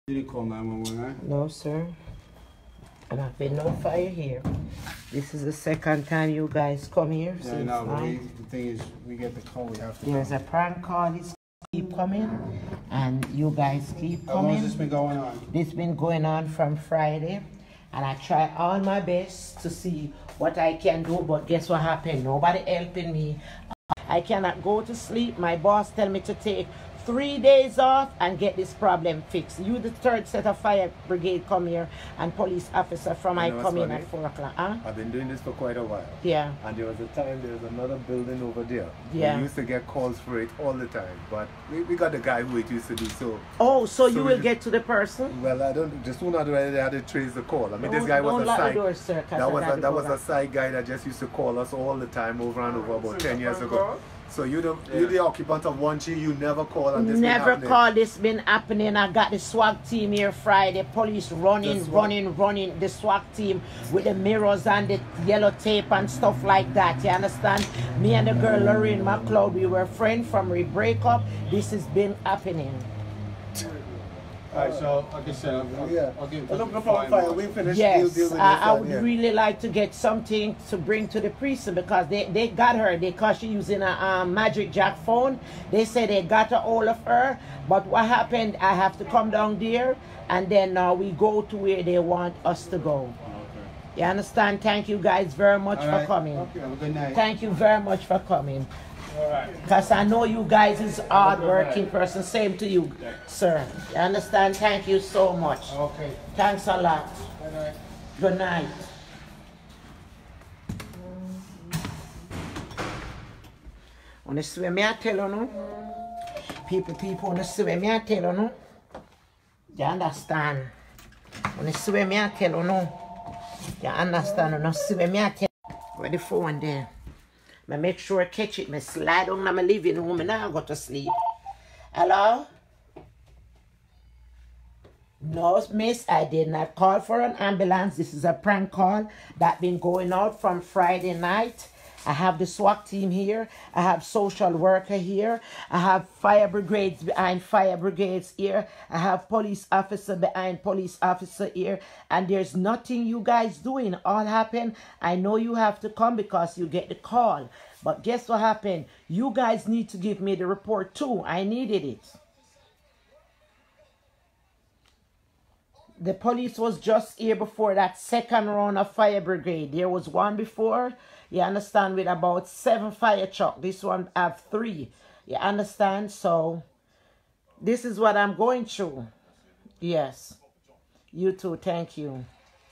You didn't call 911, right? No, sir. And I've been no fire here. This is the second time you guys come here. Yeah, I know, but the thing is, we get the call, we have to There's a prank call. It's keep coming, and you guys keep coming. How long has this been going on? This been going on from Friday, and I try all my best to see what I can do, but guess what happened? Nobody helping me. I cannot go to sleep. My boss tell me to take 3 days off and get this problem fixed. You, the third set of fire brigade, come here, and police officer from I come in at 4 o'clock. Huh? I've been doing this for quite a while. Yeah. And there was a time, there was another building over there. Yeah. We used to get calls for it all the time, but we got the guy who it used to do so. Oh, so you will get to the person? Well, I don't, just soon after I had to trace the call. I mean, this guy was don't a lock the side. door, sir, That was a side guy that just used to call us all the time over and over about 10 years ago. So you're the occupant of 1G, you never call on this. Never call. This been happening. I got the SWAT team here Friday. Police running. The SWAT team with the mirrors and the yellow tape and stuff like that. You understand? Me and the girl Lorraine McLeod, we were friends from we break up. This has been happening. Alright, so like I said, I'll get in touch with fire. We finished. Yes, deal with I would really like to get something to bring to the precinct because they got her. Because she using a Magic Jack phone. They say they got a hold of her. But what happened? I have to come down there, and then we go to where they want us to go. Okay. You understand? Thank you guys very much for coming. Okay, have a good night. Thank you very much for coming. Alright. Because I know you guys is hard-working person. Same to you, sir. You understand? Thank you so much. Okay. Thanks a lot. Good night. Good night. Wanna swear me I tell you no? People wanna swear me I tell you no? You understand? Wanna swear me I tell you no? You understand? Wanna swear me I tell you? Where the phone there? I make sure I catch it. I slide on my living room and now I go to sleep. Hello? No, miss, I did not call for an ambulance. This is a prank call that been going out from Friday night. I have the SWAT team here. I have social worker here. I have fire brigades behind fire brigades here. I have police officer behind police officer here. And there's nothing you guys doing. All happened. I know you have to come because you get the call. But guess what happened? You guys need to give me the report too. I needed it. The police was just here before that second round of fire brigade. There was one before, you understand, with about 7 fire trucks. This one have 3. You understand? So, this is what I'm going through. Yes. You too. Thank you.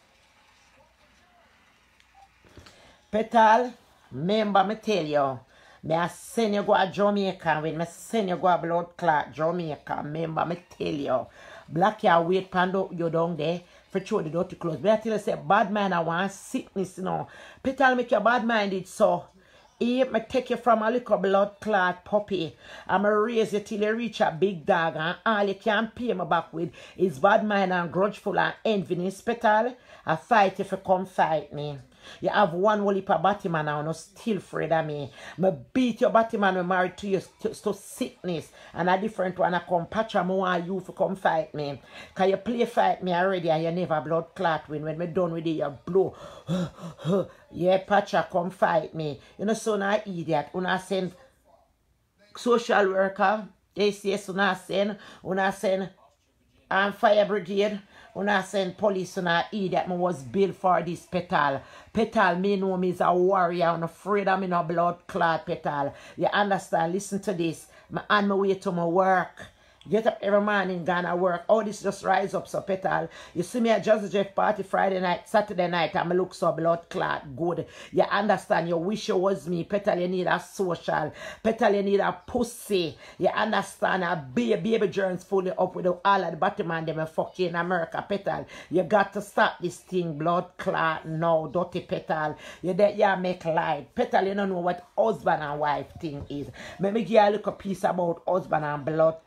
Petal, remember me tell you, me I send you go to Jamaica. When me send you go to blood clot Jamaica, remember me tell you. Black ya wait pando you down there for throw the dirty clothes. But I tell you say bad mind I want sickness, you know. Petal make you bad minded so. If me take you from a little blood clot puppy, I'm going to raise you till you reach a big dog and all you can pay me back with is bad mind and grudgeful and enviness. Petal, I fight if you come fight me. You have one whole heap of Batman now, no still afraid of me. Me beat your Batman when married to you to sickness. And a different one I come patch and I want you to come fight me. Cause you play fight me already and you never blood clot win. When me done with it, you blow. Yeah, Pacha, come fight me. You know, so now idiot. Una send social worker. They say, una send fire brigade. Una send police, una idiot. Me was built for this, Petal. Petal, me know me is a warrior. I'm afraid of me no blood clot, Petal. You understand? Listen to this. Me on my way to my work. Get up every morning, gonna work. Oh, this just rise up, so Petal. You see me at Joseph Jeff party Friday night, Saturday night, and I look so blood clot good. You understand? You wish you was me. Petal, you need a social. Petal, you need a pussy. You understand? A baby germs fully up with all of the bottom and them fuck you in America, Petal. You got to stop this thing, blood clot. No, dirty Petal. You make light. Petal, you don't know what husband and wife thing is. Let me give you a little piece about husband and blood clot.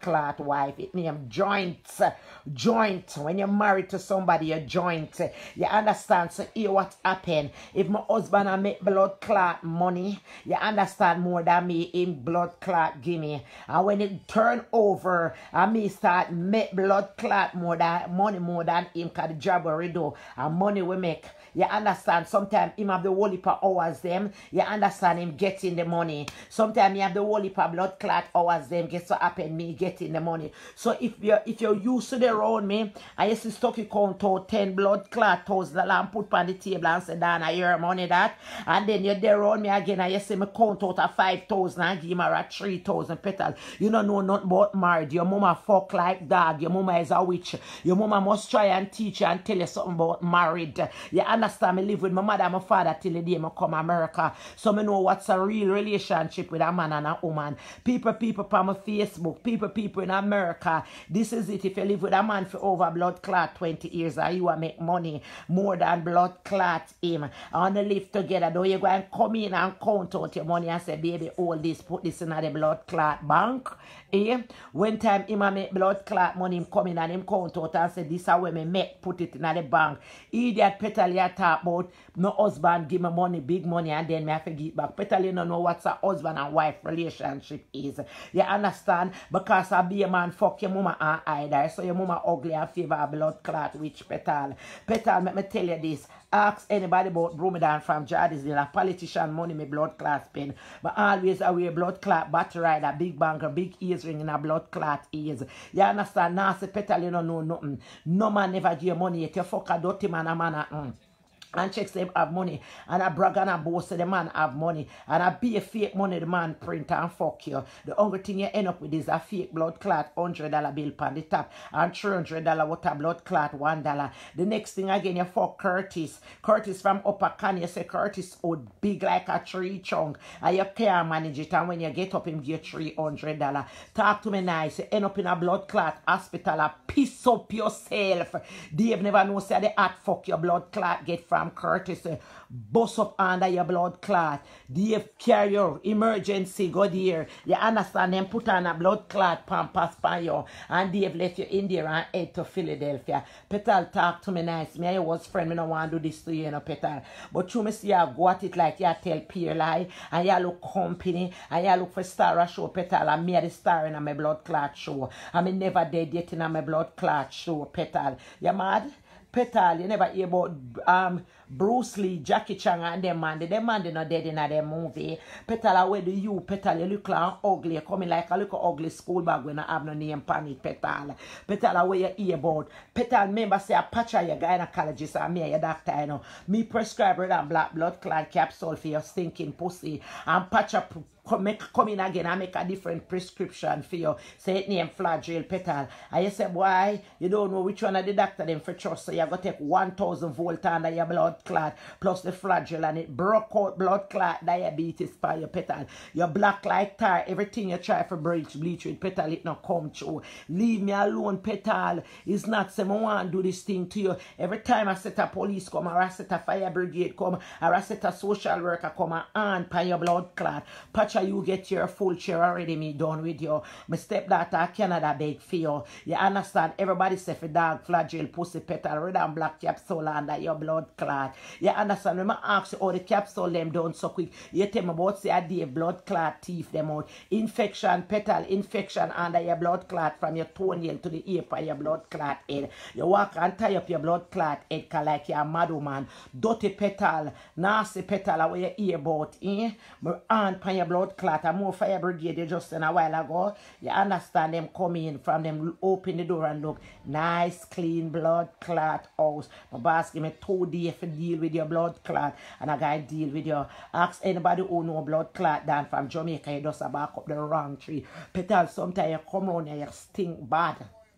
wife. It name joint. Joint. When you're married to somebody, you're joint. You understand? So here what happened. If my husband I make blood clot money, you understand more than me in blood clot gimme. And when it turn over, and me start make blood clot more than money more than him, cause the job we do and money we make. You understand? Sometimes him have the whole heap of hours them. You understand him getting the money. Sometimes you have the whole heap of blood clot hours them. Guess what happen? Me getting the money. So if you're used to the around me, I used to stock you count out 10 blood clot $1,000 and put on the table and say, Dan, I hear money that. And then you're there around me again and you see me count out a 5,000 and give me a 3,000 petal. You don't know nothing about married. Your mama fuck like dog. Your mama is a witch. Your mama must try and teach you and tell you something about married. You understand? Me live with my mother and my father till the day I come America. So me know what's a real relationship with a man and a woman. People on my Facebook. People in America. This is it. If you live with a man for over blood clot 20 years and you will make money more than blood clot him. And they live together. Though you go and come in and count out your money and say, baby, hold this, put this in the blood clot bank. Eh? When time him a make blood clot money, him come in and him count out and say, this is how me make, put it in the bank. Idiot petal you talk about, no husband give me money, big money, and then me have to give back. Petal you don't know what's a husband and wife relationship is. You understand? Because I be a man fuck your mama and either. So your mama ugly and favor a blood clot, which petal. Petal, let me tell you this. Ask anybody about Brumadan from Jardisville, a politician money me blood clot spend. But always I wear blood clot battery rider, big banker, big ears ring in a blood clot ears. You understand? Now say petal you don't know nothing. No man never give you money yet. You fuck a dirty man a man and check them have money and I brag and I boast the man have money and I be a fake money the man print and fuck you. The only thing you end up with is a fake blood clot $100 bill on the top and $300 water blood clot $1. The next thing again you fuck Curtis from Upper Can. You say Curtis would big like a tree chunk and you can't manage it, and when you get up him give $300. Talk to me nice. You end up in a blood clot hospital and piss up yourself. Dave never know say the hot fuck your blood clot get from Curtis. Bust up under your blood clot. Dave carry your emergency go there. You understand? Them put on a blood clot pampas pan you and Dave left you in there and head to Philadelphia. Petal talk to me nice. Me and you was friend. Me no want to do this to you, Petal. But you me see you go at it like you tell peer lie and you look company and you look for star show, Petal, and me the star in my blood clot show. I me never dead yet in my blood clot show, Petal. You mad? Petal, you never hear about Bruce Lee, Jackie Chan and them man. Them man they not dead in that movie. Petal, where do you, Petal, you look like ugly. You coming like a little ugly school bag when I have no name pan it, Petal. Petal, where you hear about. Petal, remember say a patch of your gynecologist and me your doctor, you know. Me prescribe red and black blood clot capsule for your stinking pussy. And patch up come in again and make a different prescription for you. Say it name Flagyl, Petal. And you say, boy, you don't know which one of the doctor them for trust. So you got to take 1,000 volt under your blood clot plus the Flagyl, and it broke out blood clot diabetes by your, Petal. You're black like tar. Everything you try for bleach with, Petal, it not come true. Leave me alone, Petal. It's not say I want to do this thing to you. Every time I set a police come, or I set a fire brigade come, or I set a social worker come and pan your blood clot. Patcha, you get your full share already, me done with you. My stepdaughter Canada beg for you. You understand? Everybody say for dog, Flagyl, pussy, Petal, red and black capsule under your blood clot. You understand? When I ask you how the capsule them done so quick, you tell me about say a day blood clot teeth them out. Infection, Petal, infection under your blood clot from your toenail to the ear by your blood clot head. You walk and tie up your blood clot head like you're a mad woman. Dirty Petal, nasty Petal, where you hear about, eh? My aunt pan your blood clot, and more fire brigade just in a while ago. You understand? Them come in from them open the door and look nice clean blood clot house. My boss give me 2 days to deal with your blood clot, and I gotta deal with you. Ask anybody who know blood clot down from Jamaica, you just back up the wrong tree. Petal, sometimes you come around and you stink bad.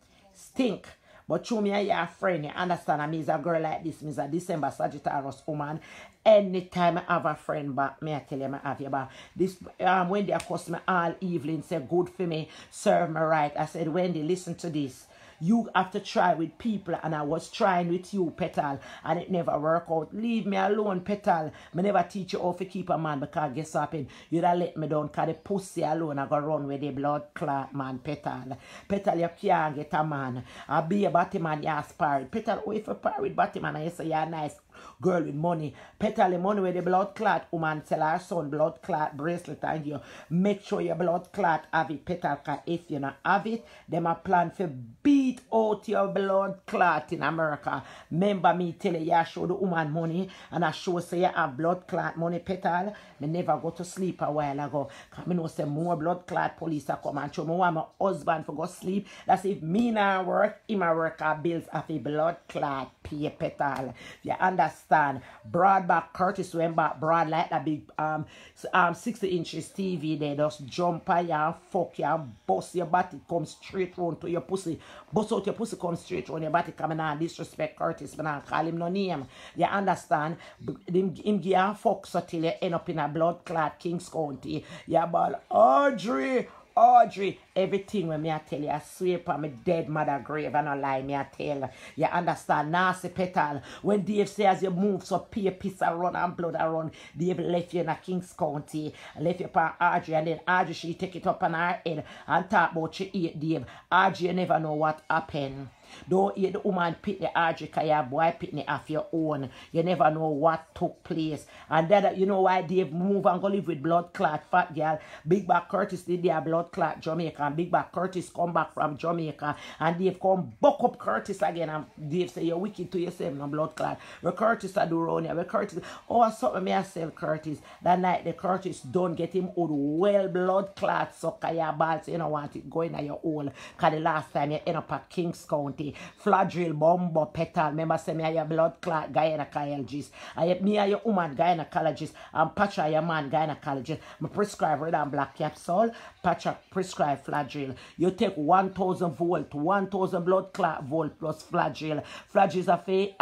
Stink. But through me and your friend, you understand, I mean, a girl like this, me is a December Sagittarius woman. Anytime I have a friend back, me I tell you I have you back. This when they accost me all evening, say good for me, serve me right. I said, Wendy, listen to this. You have to try with people, and I was trying with you, Petal, and it never worked out. Leave me alone, Petal. Me never teach you how to keep a man, because guess what happened? You'd have let me down, because the pussy alone I go run with the blood clot, man, Petal. Petal, you can't get a man. I'll be a batty man, you aspire. Petal, oh, if you pair with batty man, and you say you're nice girl with money. Petal, the money with the blood clot, woman sell her son blood clot bracelet, and you make sure your blood clot have it, Petal, because if you not have it, them a plan for beat out your blood clot in America. Remember me tell you, I show the woman money, and I show say you have blood clot money, Petal. Me never go to sleep a while ago, because I know say more blood clot police are come and show me want my husband for go sleep. That's if me not work, him a work our bills of a blood clot pay, Petal. You understand? Broad back Curtis went back broad like that big 60 inches TV. They just jump on you and fuck you and bust your body, come straight round to your pussy. Bust out your pussy, come straight round your body. Coming on disrespect Curtis, but I call him no name. You understand? Him give you a fuck so till you end up in a blood clot Kings County. You ball Audrey, everything when me I tell you, I swear upon my dead mother grave, and I lie, me I tell you. Understand? Nasty Petal. When Dave says you move, so pay piss around and blood around, Dave left you in a Kings County, left you upon Audrey, and then Audrey, she take it up on her head and talk about she eat Dave. Audrey, you never know what happened. Don't eat the woman pitney Audrey, because your boy pitney off your own. You never know what took place. And that, you know why Dave move and go live with blood clot fat girl. Big Back Curtis did their blood clot Jamaica, and Big Back Curtis come back from Jamaica, and Dave come buck up Curtis again, and Dave say you're wicked to yourself, no blood clot. Where Curtis I do around here, where Curtis, oh something me I sell Curtis. That night the Curtis don't get him out well blood clot sucker your balls, you don't want it going at your hole, because the last time you end up at Kings County. Fladril, Bombo, Petal. Remember, say me are your blood clot gynecologist. Me are your woman gynecologist. And Pacha your man gynecologist. I prescribe red and black capsule. Pacha prescribe Fladril. You take 1,000 volt, 1,000 blood clot volt plus Fladril. Fladril is a fake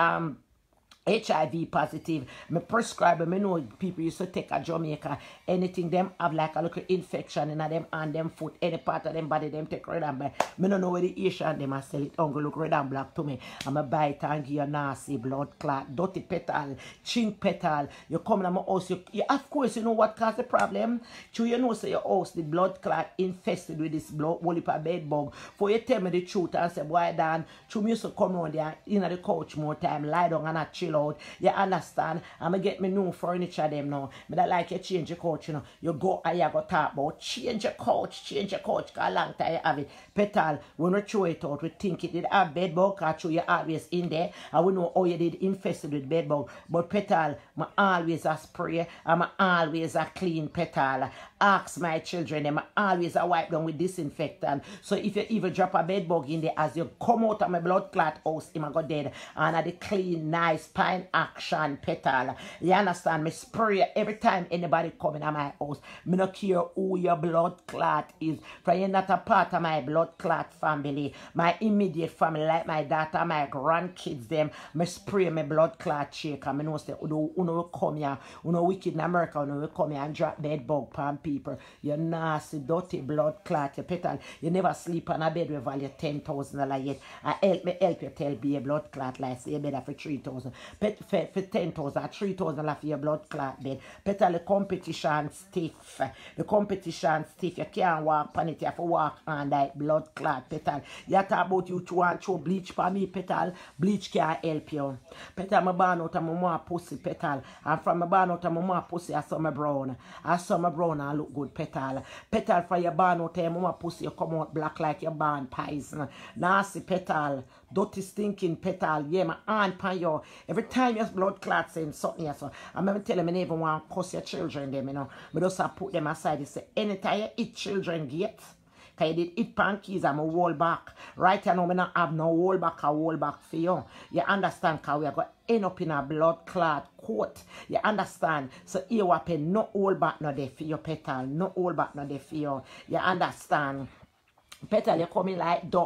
HIV positive. Me prescribe, me know people used to take a Jamaica. Anything them have like a little infection in them and them foot, any part of them body, them take red and black. Me don't know where the Asian them a sell it. Uncle look red and black to me. I'm a buy it and give you nasty blood clot, dirty Petal, chink Petal. You come in my house, you of course you know what caused the problem. So you know say your house the blood clot infested with this blood whole bed bug. For you tell me the truth and say boy Dan, you used to come on there in the couch more time, lie down and not chill out. You understand? I'm gonna get me new furniture them now. But I like you change your couch, you know. You go and you go talk about change your couch, cause a long time you have it. Petal, when we throw it out, we think it did have bed bug, cause you always in there. And we know how you did infested with bed bug. But Petal, I always a spray, I'm always a clean Petal. Ask my children, them always a wipe down with disinfectant. So if you even drop a bed bug in there, as you come out of my blood clot house, him go dead. And at the clean, nice pine action Petal. You understand? Me spray every time anybody come in my house. Me no care who your blood clot is. For you're not a part of my blood clot family. My immediate family, like my daughter, my grandkids, them. Me spray my blood clot shaker. Me know say, uno come here, uno wicked in America, uno come here and drop bed bug pan people. You nasty, dirty blood clot, you Petal. You never sleep on a bed with value $10,000 yet. I help you tell be a blood clot like say you better for 3,000. For 10,000, 3,000 for your blood clot bed. Petal, the competition stiff. The competition stiff. You can't walk on it. You have to walk on that blood clot, Petal. You talk about you to want to bleach for me, Petal. Bleach can't help you. Petal, my born out of my mom pussy, Petal. And from my born out of my mom pussy, I saw my brown. I saw my brown and look good, Petal. Petal, from your born out of your mom pussy, you come out black like your born poison. Nasty, Petal. Dirty stinking Petal. Yeah, my aunt pan you. Every time your blood clot saying something here, so I'm even telling me never want to cuss your children them, you know. But just put them aside. You say anytime you eat children get, cause you did eat pankeys, I'm a wall back. Right now, I don't have no wall back for you. You understand? Cause we are going to end up in a blood clot court. You understand? So you happen no wall back no there for your Petal. No wall back no there for you. You understand? Petal, you coming like duck.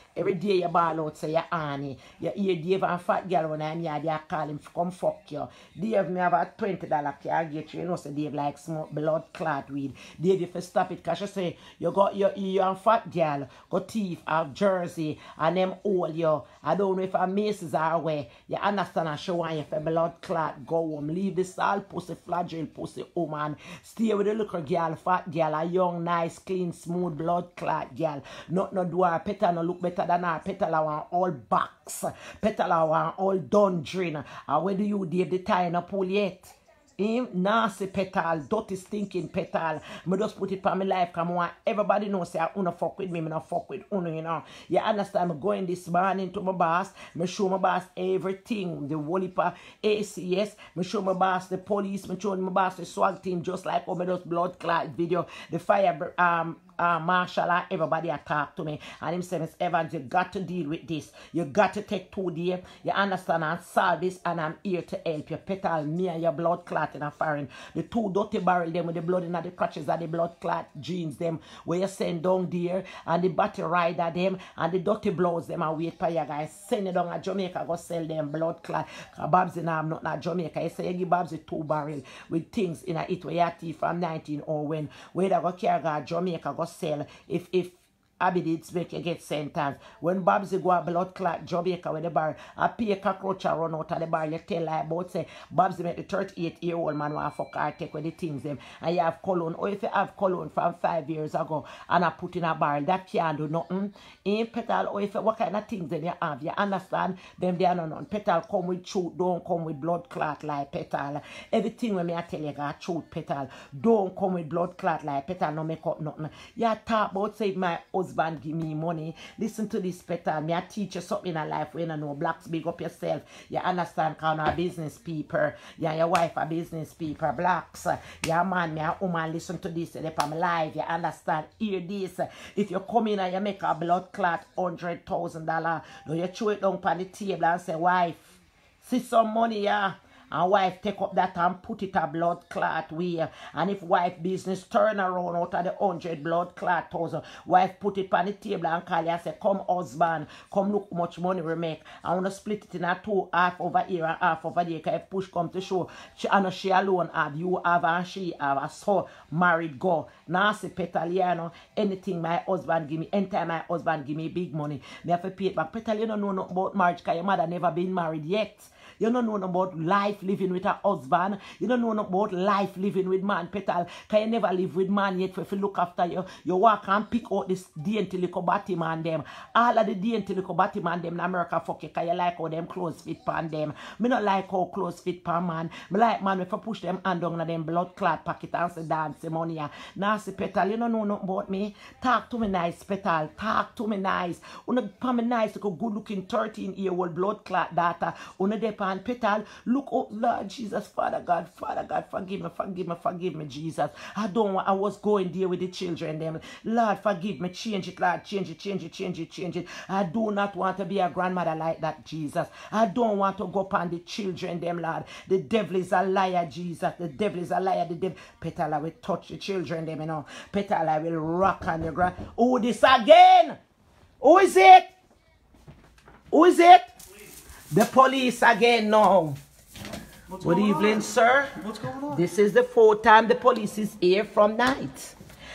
Every day you ball out, say you're Annie. You hear Dave and fat girl when I'm here, they call him come fuck you. Dave, me have a $20 car get you. You know, say Dave like smoke blood clot weed. Dave, if you stop it, cause you say you got you and fat girl, go thief of Jersey, and them all you. I don't know if a Macy's are away. You understand and show you for blood clot, go home. Leave this all pussy flagell pussy woman. Stay with the little girl, fat girl, a young, nice, clean, smooth blood clot girl. Not no do her petal no look better than her. Petal I want all box. Petal I want all dundrin. And where do you Dave the tie no pull yet? Him nasty petal, dirty stinking petal. Me just put it for my life. Come on, everybody knows say I wanna fuck with me, me not fuck with uno, you know. You understand? Me going this morning to my boss. Me show my boss everything. The whole heap of ACS. Me show my boss the police. Me show my boss the SWAT team. Just like how me just blood clot video. The fire marshal and everybody attack to me. And him say, Miss Evans, you got to deal with this. You got to take 2 days. You understand and solve this, and I'm here to help you. Petal, me and your blood clot in a foreign. The 2 dirty barrel them with the blood in the crutches of the blood clot jeans them where you send down there, and the battery rider them and the dirty blouse them and wait for you guys. Send it down at Jamaica, go sell them blood clot. Babsy now I'm not at Jamaica. You say you give Babsy 2 barrel with things in it where you teeth from 19 or when where they go carry go Jamaica go sell if Abidits make you get sentenced. When Babsy go a blood clot Jamaica with the bar, I pay a cockroach and run out of the bar, you tell like about say Babsy make the 38-year-old man want fuck her take with the things them. And you have cologne. Or if you have cologne from 5 years ago and I put in a bar, that can't do nothing. Ain't petal, or if what kind of things then you have, you understand? Them they are none. Petal come with truth, don't come with blood clot like petal. Everything when me I tell you got truth petal. Don't come with blood clot like petal, no make up nothing. You talk about say my husband give me money. Listen to this petal. Me I teach you something in life when you know blacks big up yourself. You understand kind of business people. Yeah, your wife a business people. Blacks. Yeah man, me a woman listen to this in my life. You understand? Hear this. If you come in and you make a blood clot $100,000, do you throw it down on the table and say, wife, see some money, yeah? And wife take up that and put it a blood clot way. And if wife business turn around out of the 100 blood clot thousand, wife put it on the table and call you and say, come husband, come look how much money we make. I want to split it in a 2, half over here and half over there. Because if push come to show, I know she alone have, you have and she have. So married go. Nasty petal, you know, anything my husband give me, anytime my husband give me big money, me have to pay it back. Petal, you don't know nothing about marriage because your mother never been married yet. You don't know about life living with a husband. You don't know about life living with man, petal. Because you never live with man yet. If you look after you, you walk and pick out this dainty little body man them. All of the dainty little body man them in America fuck you because you like how them clothes fit pan them. Me not like how clothes fit pan man. Me like man if you push them hand down in them blood clot pocket and say dance money. Nasty petal, you don't know nothing about me. Talk to me nice, petal. Talk to me nice. Una pa me nice, like a good looking 13-year-old blood clot daughter. Una depend and petal, look up, Lord Jesus, Father God, forgive me, Jesus. I don't want, I was going there with the children, them. Lord, forgive me, change it, Lord, change it. I do not want to be a grandmother like that, Jesus. I don't want to go upon the children, them, Lord. The devil is a liar, Jesus. The devil is a liar, the devil. Petal, I will touch the children, them, you know. Petal, I will rock on the ground. Oh, this again! Who is it? Who is it? The police again now. Good evening, sir. What's going on? This is the 4th time the police is here from night.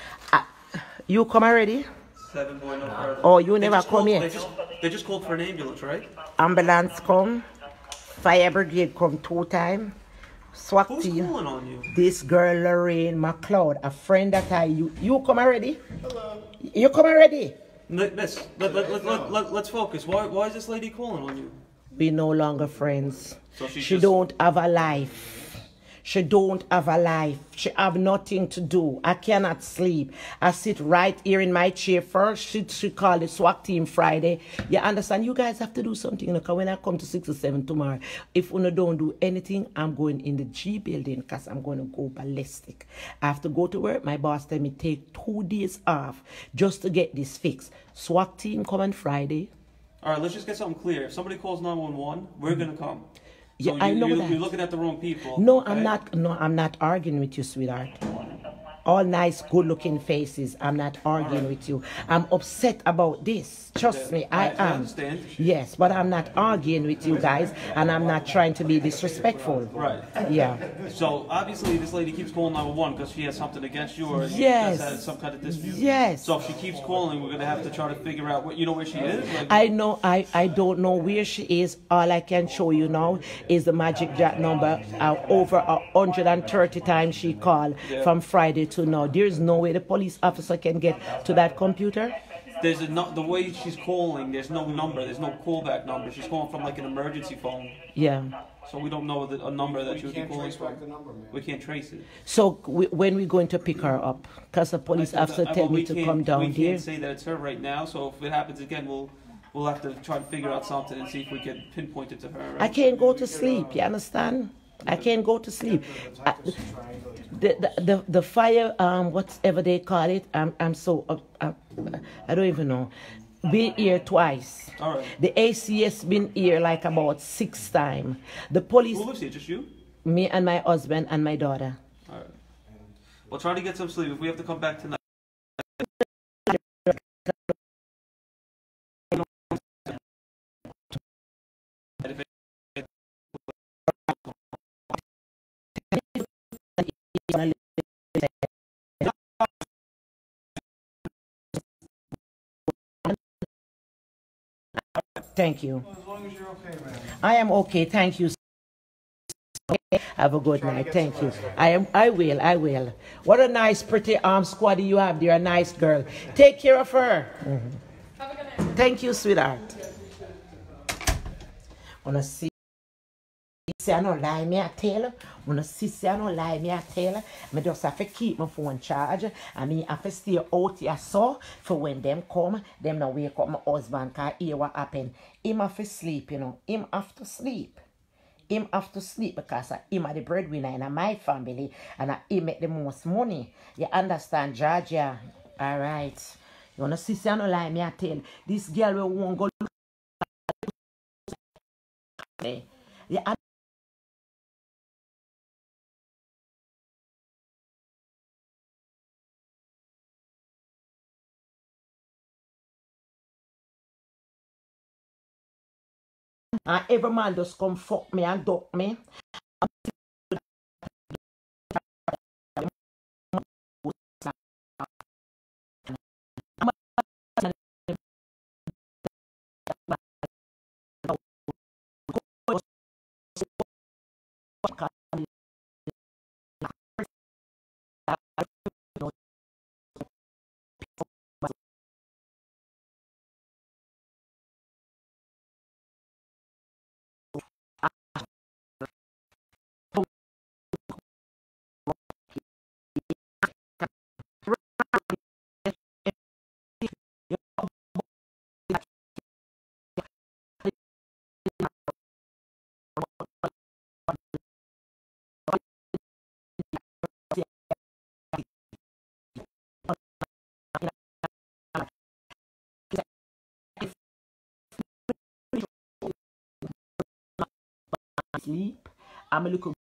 You come already? 7 boy, no further. Oh, you never come yet? They just called for an ambulance, right? Ambulance come. Fire brigade come 2 times. SWAT Who's team. calling on you? This girl, Lorraine McLeod, a friend that you come already? Hello. You come already? Miss, let's focus. Why is this lady calling on you? We no longer friends. So she don't have a life. She don't have a life. She have nothing to do. I cannot sleep. I sit right here in my chair. First, she called the SWAT team Friday. You understand? You guys have to do something. Because when I come to 6 or 7 tomorrow, if you don't do anything, I'm going in the G building because I'm going to go ballistic. I have to go to work. My boss tell me take 2 days off just to get this fixed. SWAT team come on Friday. All right, let's just get something clear. If somebody calls 911, we're going to come. So yeah, I know that. You're looking at the wrong people. No, okay? I'm not arguing with you, sweetheart. all nice, good-looking faces. I'm not arguing with you. I'm upset about this. Trust me, I am. understand. Yes, but I'm not arguing with you guys, and I'm not trying to be disrespectful. Right. Yeah. So obviously this lady keeps calling 911 because she has something against you, or you Yes. guys had some kind of dispute. Yes. So if she keeps calling, we're gonna have to try to figure out what, you know, where she is. Like, I know. I don't know where she is. All I can show you now is the Magic Jack number. Over 130 times she called from Friday to now. There's no way the police officer can get to that computer. there's the way she's calling. There's no number. There's no callback number. She's calling from like an emergency phone. Yeah. So we don't know a number that she would be Can't calling trace from. back the number, man. We can't trace it. So when we going to pick her up? Because the police officer tell me to come down We here. can't say that it's her right now. So if it happens again, we'll have to try to figure out something and see if we can pinpoint it to her. Right? I can't go to sleep. You understand? I can't go to sleep. The fire, whatever they call it, I'm so I don't even know. Been here twice. All right. The ACS been here like about 6 times. The police, Who lives here? Just you? me and my husband and my daughter. All right. Well, try to get some sleep. If we have to come back tonight. Thank you. As long as you're okay, man. I am okay. Thank you. Have a good night. Thank you. I will. What a nice, pretty squad you have there. A nice girl. Take care of her. Have a good night. Thank you, sweetheart. Wanna see? I don't lie, me I tell you. Wanna see? I don't lie, me I tell you. Me just have to keep my phone charged. I mean, I have to stay out here so for when them come, them not wake up my husband. Cause hear what happen. Him have to sleep, you know. Him have to sleep. Him have to sleep because him are the breadwinner in my family and he make the most money. You understand, Georgia? All right. You wanna see? I don't lie, me I tell you. This girl will won't go. Yeah, and every man just come fuck me and duck me. Sleep. I'm a little